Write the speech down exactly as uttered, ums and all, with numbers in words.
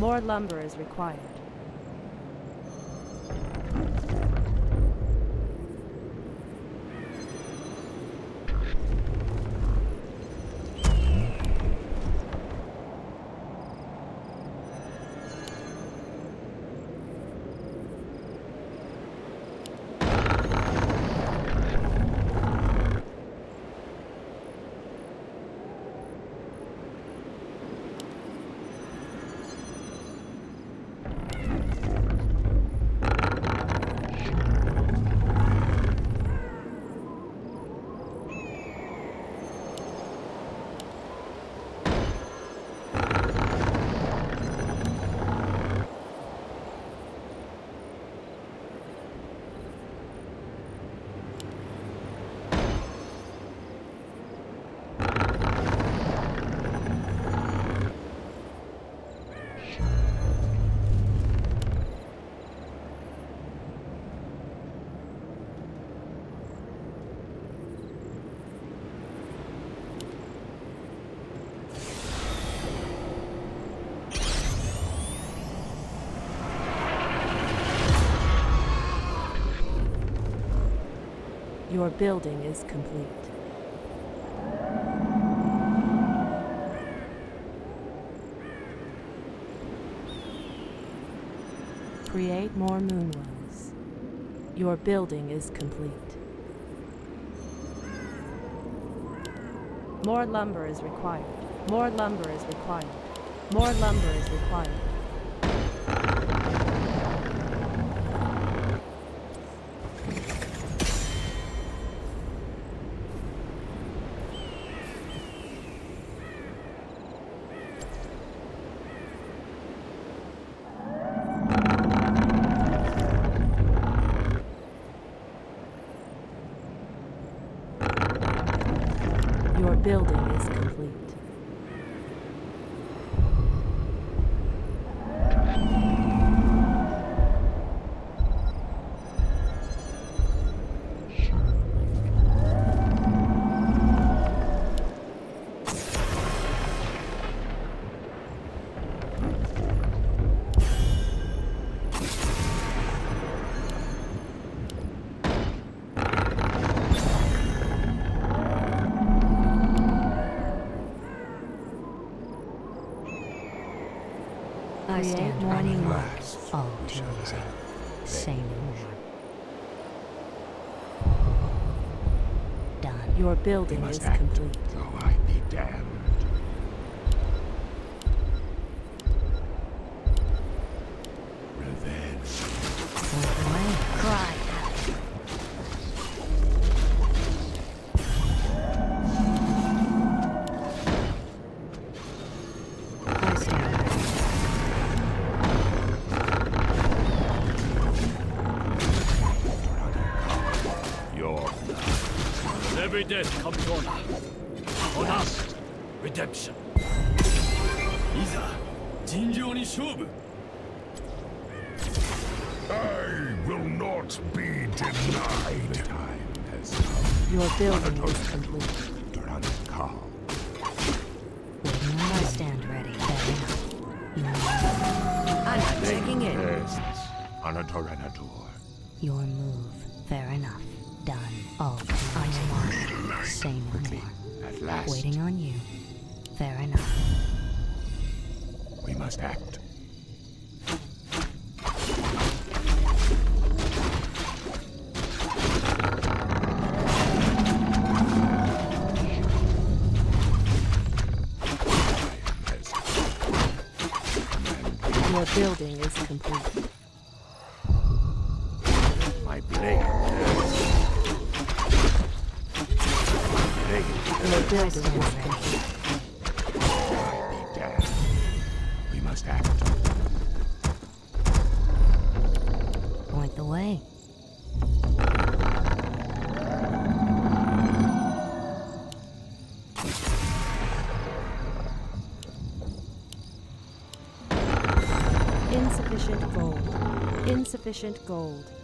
More lumber is required. Your building is complete. Create more moonwells. Your building is complete. More lumber is required. More lumber is required. More lumber is required. Your building is complete. I stand running last. Oh, too easy. Say no more. Done. Your building is complete. Though I be damned. Revenge. Cry. I stand ready. Every death comes honor. On us, redemption. Iza, Jinjou ni shobu. I will not be denied. The time has come. Your building is complete. Turankal. I stand ready. I'm not checking in. Anatorenator. Your move. Fair enough. Done. Oh, I am on. Say no more. At last. Waiting on you. Fair enough. We must act. Your building is complete. My blade. Your building is complete. Be damned. We must act. Point the way. Insufficient gold. Insufficient gold.